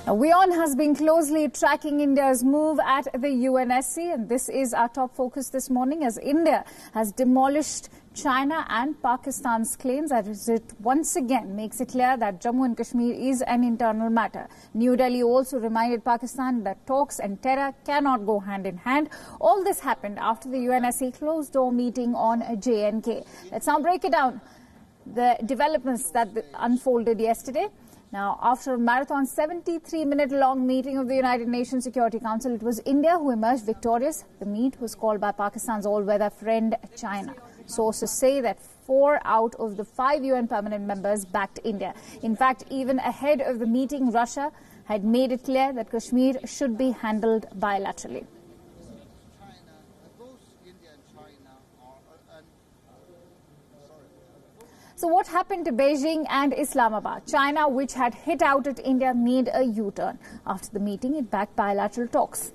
WION has been closely tracking India's move at the UNSC, and this is our top focus this morning as India has demolished China and Pakistan's claims as it once again makes it clear that Jammu and Kashmir is an internal matter. New Delhi also reminded Pakistan that talks and terror cannot go hand in hand. All this happened after the UNSC closed-door meeting on J&K. Let's now break it down, the developments that unfolded yesterday. Now, after a marathon 73-minute-long meeting of the United Nations Security Council, it was India who emerged victorious. The meet was called by Pakistan's all-weather friend China. Sources say that 4 out of the 5 UN permanent members backed India. In fact, even ahead of the meeting, Russia had made it clear that Kashmir should be handled bilaterally. So what happened to Beijing and Islamabad? China, which had hit out at India, made a U-turn. After the meeting, it backed bilateral talks.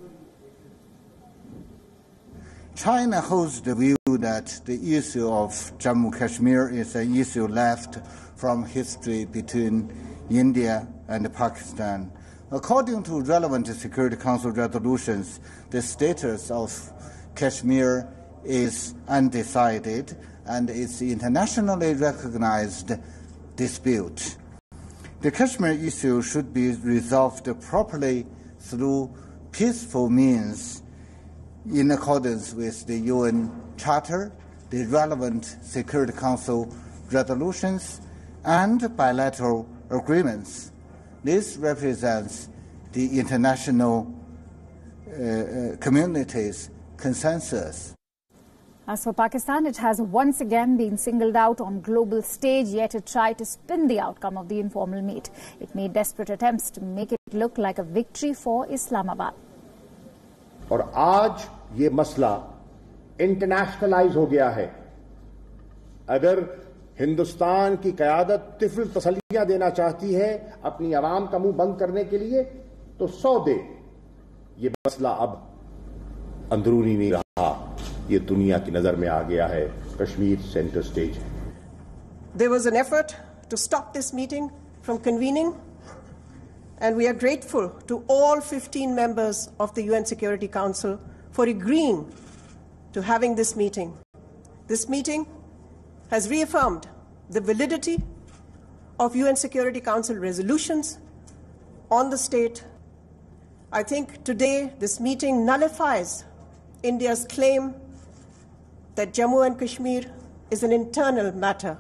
China holds the view that the issue of Jammu Kashmir is an issue left from history between India and Pakistan. According to relevant Security Council resolutions, the status of Kashmir is undecided and it's internationally recognized dispute. The Kashmir issue should be resolved properly through peaceful means in accordance with the UN Charter, the relevant Security Council resolutions, and bilateral agreements. This represents the international community's consensus. As for Pakistan, it has once again been singled out on global stage, yet it tried to spin the outcome of the informal meet. It made desperate attempts to make it look like a victory for Islamabad. और आज ये मसला internationalise हो गया है. अगर हिंदुस्तान की क़यादत तिफ़्ल तसल्लियां देना चाहती है अपनी आवाम का मुंह बंद करने के लिए, तो 100 दे. ये मसला अब अंदरूनी नहीं रहा, ये दुनिया की नजर में आ गया है. कश्मीर सेंटर स्टेज है. There was an effort to stop this meeting from convening, and we are grateful to all 15 members of the UN Security Council for agreeing to having this meeting. This meeting has reaffirmed the validity of UN Security Council resolutions on the state. I think today this meeting nullifies India's claim that Jammu and Kashmir is an internal matter.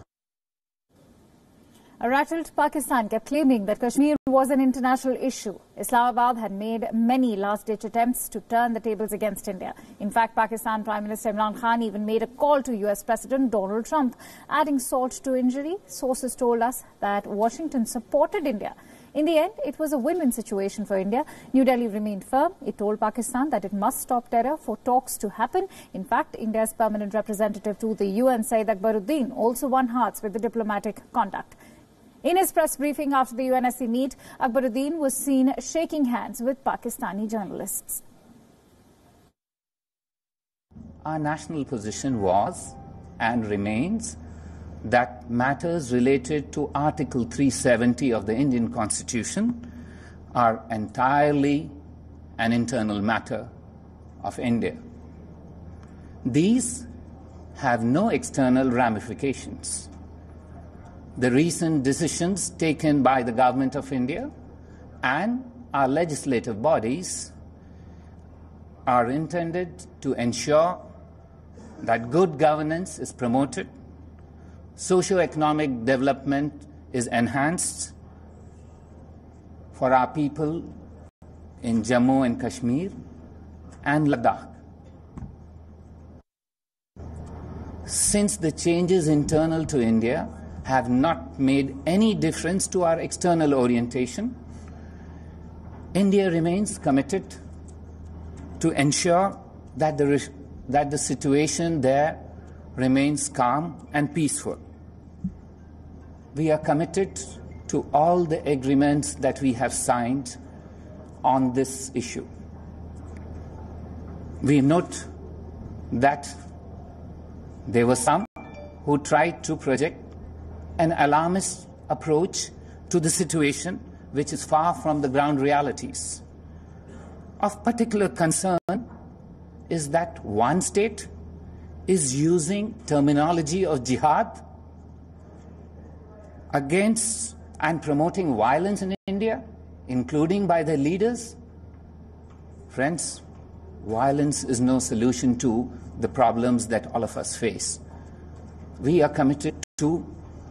A rattled Pakistan kept claiming that Kashmir was an international issue. Islamabad had made many last-ditch attempts to turn the tables against India. In fact, Pakistan Prime Minister Imran Khan even made a call to US President Donald Trump, adding salt to injury. Sources told us that Washington supported India. In the end, it was a win-win situation for India. New Delhi remained firm. It told Pakistan that it must stop terror for talks to happen. In fact, India's permanent representative to the UN, Syed Akbaruddin, also won hearts with the diplomatic conduct. In his press briefing after the UNSC meet, Akbaruddin was seen shaking hands with Pakistani journalists. Our national position was and remains that matters related to Article 370 of the Indian Constitution are entirely an internal matter of India. These have no external ramifications. The recent decisions taken by the Government of India and our legislative bodies are intended to ensure that good governance is promoted, socio-economic development is enhanced for our people in Jammu and Kashmir and Ladakh. Since the changes internal to India have not made any difference to our external orientation, India remains committed to ensure that the situation there remains calm and peaceful. We are committed to all the agreements that we have signed on this issue. We note that there were some who tried to project an alarmist approach to the situation which is far from the ground realities. Of particular concern is that one state is using terminology of jihad against and promoting violence in India, including by their leaders. Friends, violence is no solution to the problems that all of us face. We are committed to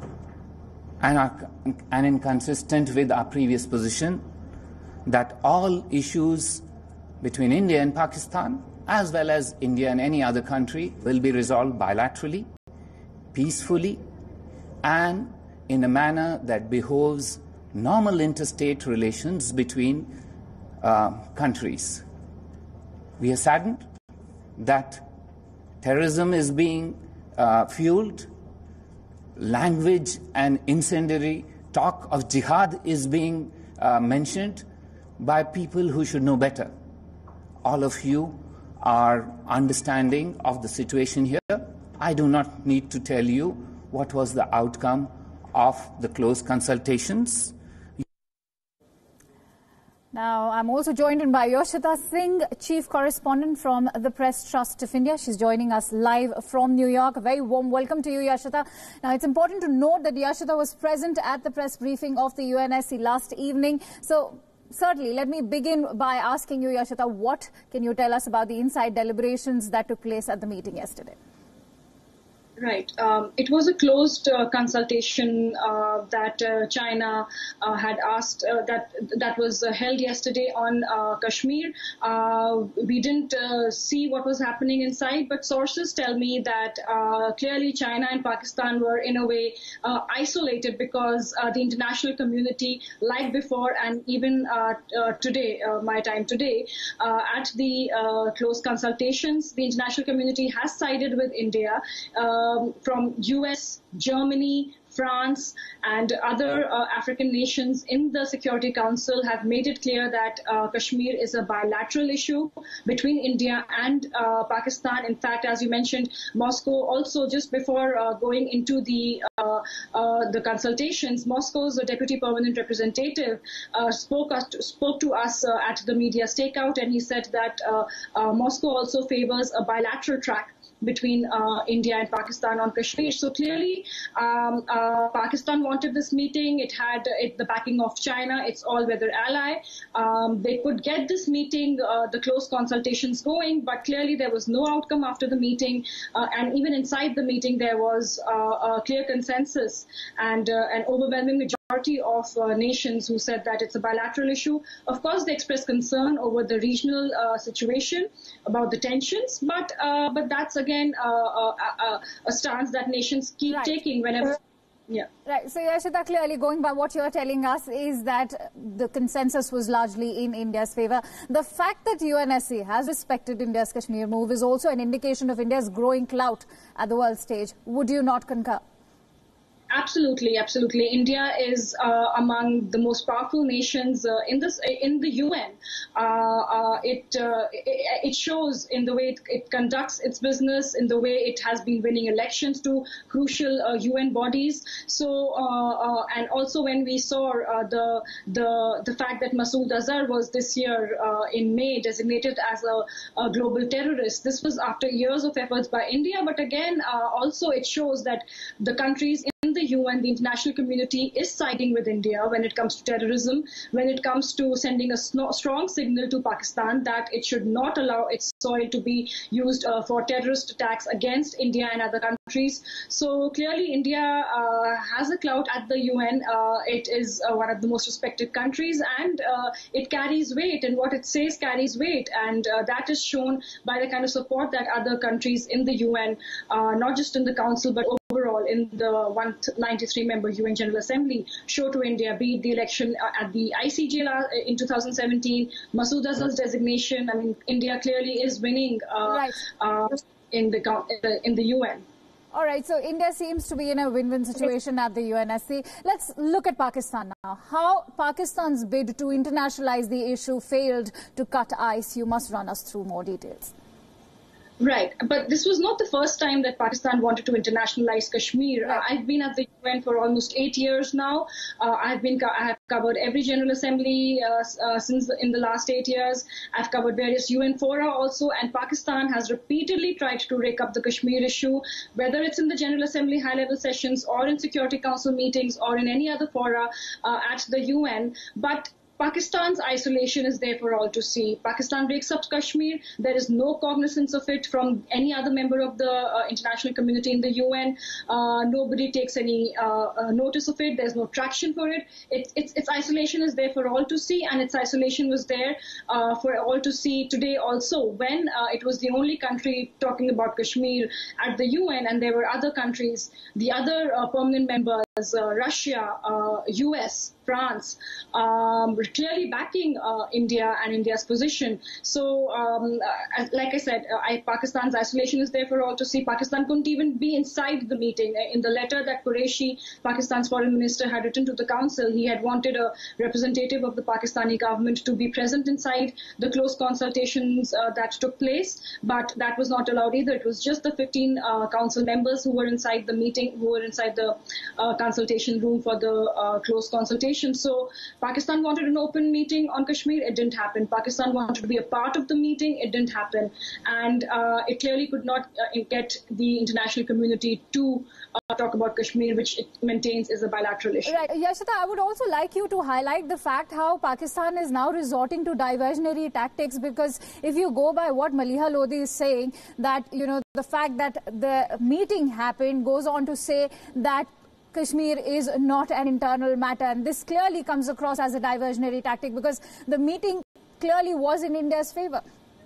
and inconsistent with our previous position that all issues between India and Pakistan, as well as India and any other country, will be resolved bilaterally, peacefully, and in a manner that behoves normal interstate relations between countries. We are saddened that terrorism is being fueled, language and incendiary talk of jihad is being mentioned by people who should know better. All of you are understanding of the situation here. I do not need to tell you what was the outcome of the close consultations. Now, I'm also joined in by Yoshita Singh, Chief Correspondent from the Press Trust of India. She's joining us live from New York. A very warm welcome to you, Yoshita. Now, it's important to note that Yoshita was present at the press briefing of the UNSC last evening. So, certainly, let me begin by asking you, Yoshita, what can you tell us about the inside deliberations that took place at the meeting yesterday? Right. It was a closed consultation that China had asked that was held yesterday on Kashmir. We didn't see what was happening inside, but sources tell me that clearly China and Pakistan were in a way isolated because the international community, like before and even today, my time today, at the closed consultations, the international community has sided with India. From US, Germany, France, and other African nations in the Security Council have made it clear that Kashmir is a bilateral issue between India and Pakistan. In fact, as you mentioned, Moscow also, just before going into the consultations, Moscow's Deputy Permanent Representative spoke to us at the media stakeout, and he said that Moscow also favors a bilateral track between India and Pakistan on Kashmir. So clearly, Pakistan wanted this meeting. It had the backing of China, its all-weather ally. They could get this meeting, the close consultations going, but clearly there was no outcome after the meeting. And even inside the meeting, there was a clear consensus and an overwhelming majority of nations who said that it's a bilateral issue. Of course, they expressed concern over the regional situation, about the tensions, but that's again a stance that nations keep taking whenever. Yeah. Right. So, Yoshita, clearly going by what you're telling us is that the consensus was largely in India's favor. The fact that UNSC has respected India's Kashmir move is also an indication of India's growing clout at the world stage. Would you not concur? Absolutely, absolutely. India is among the most powerful nations in the UN. It shows in the way it conducts its business, in the way it has been winning elections to crucial UN bodies. So, and also when we saw the fact that Masood Azhar was this year in May designated as a global terrorist, this was after years of efforts by India. But again, also it shows that the countries in the UN, the international community is siding with India when it comes to terrorism, when it comes to sending a strong signal to Pakistan that it should not allow its soil to be used for terrorist attacks against India and other countries. So clearly India has a clout at the UN. It is one of the most respected countries, and it carries weight, and what it says carries weight, and that is shown by the kind of support that other countries in the UN, not just in the Council, but overall in the 193-member UN General Assembly, show to India, be it the election at the ICJ in 2017, Masood Azhar's designation. I mean, India clearly is winning in the UN. All right, so India seems to be in a win-win situation at the UNSC. Let's look at Pakistan now. How Pakistan's bid to internationalize the issue failed to cut ice. You must run us through more details. Right, but this was not the first time that Pakistan wanted to internationalize Kashmir. Right. I've been at the UN for almost 8 years now. I have covered every General Assembly since in the last 8 years. I've covered various UN fora also, and Pakistan has repeatedly tried to rake up the Kashmir issue, whether it's in the General Assembly high-level sessions or in Security Council meetings or in any other fora at the UN. But Pakistan's isolation is there for all to see. Pakistan breaks up Kashmir. There is no cognizance of it from any other member of the international community in the UN. Nobody takes any notice of it. There's no traction for it. Its isolation is there for all to see, and its isolation was there for all to see today also, when it was the only country talking about Kashmir at the UN, and there were other countries, the other permanent members, Russia, US, France, clearly backing India and India's position. So, like I said, Pakistan's isolation is there for all to see. Pakistan couldn't even be inside the meeting. In the letter that Qureshi, Pakistan's foreign minister, had written to the council, he had wanted a representative of the Pakistani government to be present inside the close consultations that took place, but that was not allowed either. It was just the 15 council members who were inside the meeting, who were inside the consultation room for the close consultation. So Pakistan wanted an open meeting on Kashmir. It didn't happen. Pakistan wanted to be a part of the meeting. It didn't happen. And it clearly could not get the international community to talk about Kashmir, which it maintains is a bilateral issue. Right. Yashita, I would also like you to highlight the fact how Pakistan is now resorting to diversionary tactics, because if you go by what Maliha Lodi is saying, that, you know, the fact that the meeting happened goes on to say that Kashmir is not an internal matter, and this clearly comes across as a diversionary tactic because the meeting clearly was in India's favor.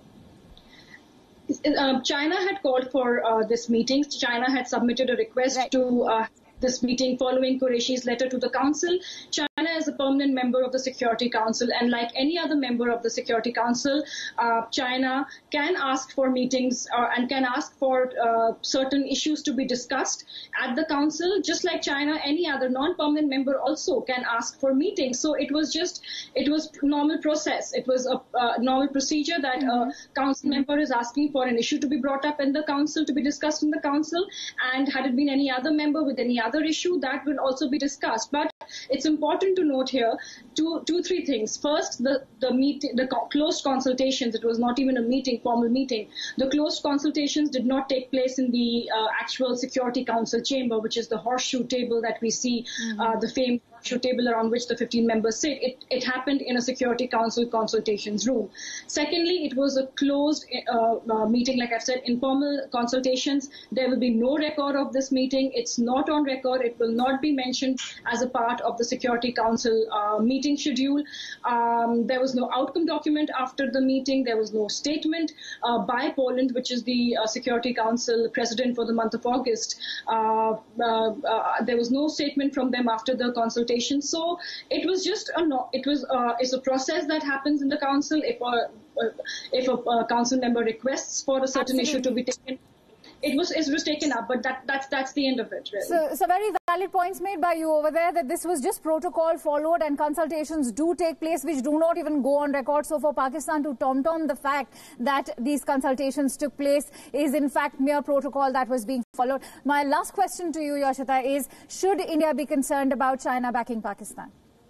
China had called for this meeting. China had submitted a request to this meeting following Qureshi's letter to the Council. China is a permanent member of the Security Council, and like any other member of the Security Council, China can ask for meetings and can ask for certain issues to be discussed at the Council. Just like China, any other non-permanent member also can ask for meetings. So it was normal process. It was a normal procedure that a Council member is asking for an issue to be brought up in the Council, to be discussed in the Council, and had it been any other member with any other issue, that will also be discussed. But it's important to note here three things. First, the meeting, the closed consultations. It was not even a meeting, formal meeting. The closed consultations did not take place in the actual Security Council chamber, which is the horseshoe table that we see, the famed horseshoe table around which the 15 members sit. It happened in a Security Council consultations room. Secondly, it was a closed meeting, like I've said, informal consultations. There will be no record of this meeting. It's not on record. It will not be mentioned as a part of the Security Council meeting schedule. There was no outcome document after the meeting. There was no statement by Poland, which is the Security Council president for the month of August. There was no statement from them after the consultation. So it was just it's a process that happens in the Council. If a Council member requests for a certain issue to be taken, it was taken up, but that's the end of it, really. So very valid points made by you over there, that this was just protocol followed, and consultations do take place which do not even go on record. So for Pakistan to tom-tom the fact that these consultations took place is in fact mere protocol that was being followed. My last question to you, Yashita, is should India be concerned about China backing Pakistan?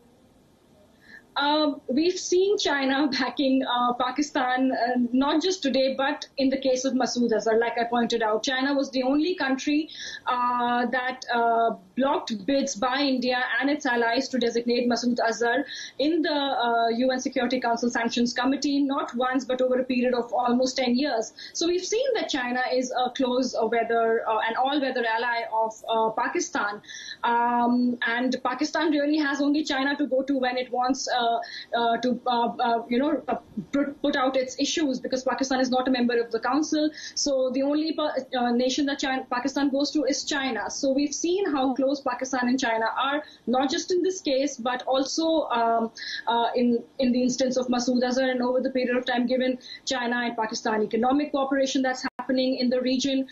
We've seen China backing Pakistan, not just today, but in the case of Masood Azhar. Like I pointed out, China was the only country that blocked bids by India and its allies to designate Masood Azhar in the UN Security Council Sanctions Committee, not once, but over a period of almost 10 years. So we've seen that China is a close weather, an all-weather ally of Pakistan. And Pakistan really has only China to go to when it wants put out its issues, because Pakistan is not a member of the Council. So the only nation that Pakistan goes to is China. So we've seen how close Pakistan and China are, not just in this case, but also in the instance of Masood Azhar, and over the period of time, given China and Pakistan economic cooperation that's happening in the region.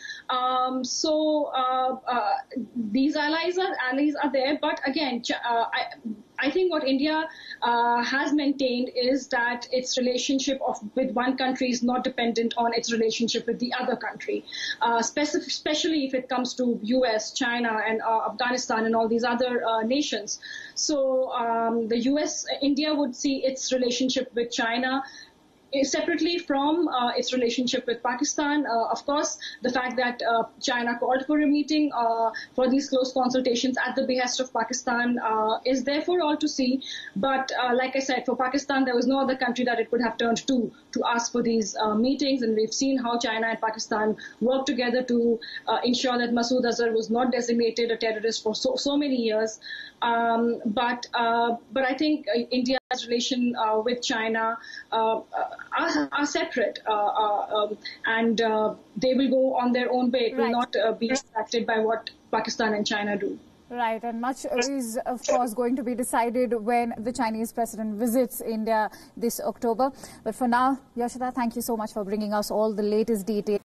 These allies are there, but again, I think what India has maintained is that its relationship with one country is not dependent on its relationship with the other country, especially if it comes to US, China, and Afghanistan and all these other nations. So India would see its relationship with China separately from its relationship with Pakistan. Of course, the fact that China called for a meeting for these close consultations at the behest of Pakistan is there for all to see. But like I said, for Pakistan, there was no other country that it could have turned to ask for these meetings. And we've seen how China and Pakistan worked together to ensure that Masood Azhar was not designated a terrorist for so many years. But I think India's relation with China are separate, and they will go on their own way. It will not be affected by what Pakistan and China do. Right, and much is, of course, going to be decided when the Chinese president visits India this October. But for now, Yashada, thank you so much for bringing us all the latest details.